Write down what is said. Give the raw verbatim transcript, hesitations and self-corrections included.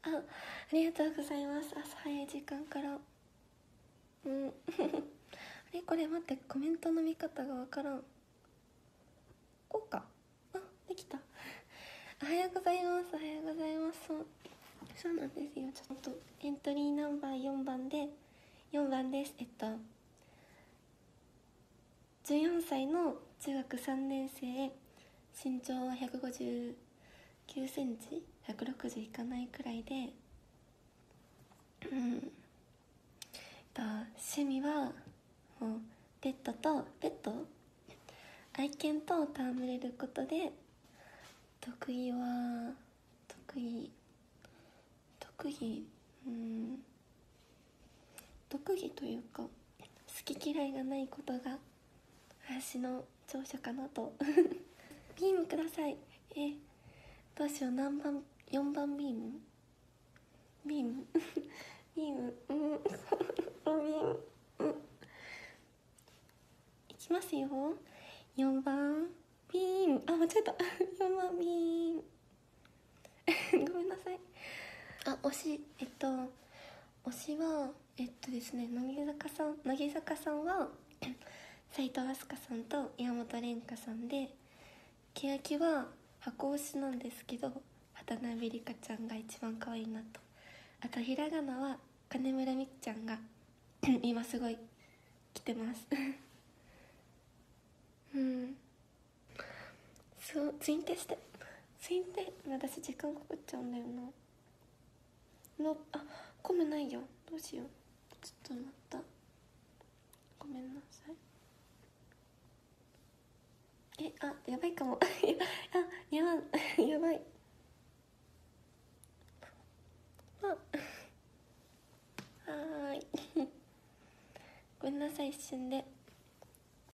ありがとうございます。朝早い時間からうんあれこれ待って、コメントの見方がわからん。こうか。あできた。おはようございます。おはようございます。そうそうなんですよ。ちょっとエントリーナンバーよんばんでよんばんです。えっとじゅうよんさいの中学さんねん生、身長はひゃくごじゅうきゅうセンチ、ひゃくろくじゅういかないくらいで、うんと趣味はもうペットとペット愛犬と戯れることで、得意は得意特技うん特技というか好き嫌いがないことが私の長所かなとビームください。えどうしよう、何番？よんばんビームビームビームうんビームうんいきますよ。よんばんビーム、あ間違えたよんばんビームごめんなさい。あ推しえっと推しはえっとですね乃木坂さん乃木坂さんは斉藤飛鳥さんと岩本蓮加さんで、欅は箱推しなんですけど渡辺梨香ちゃんが一番可愛いなと。あとひらがなは金村美玖ちゃんが今すごい来てますうんそうツインテしてツインテ私時間かかっちゃうんだよなの。あコムないよ、どうしよう、ちょっと待った、ごめんなさい。えあやばいかもあやばやばいあはーいごめんなさい一瞬で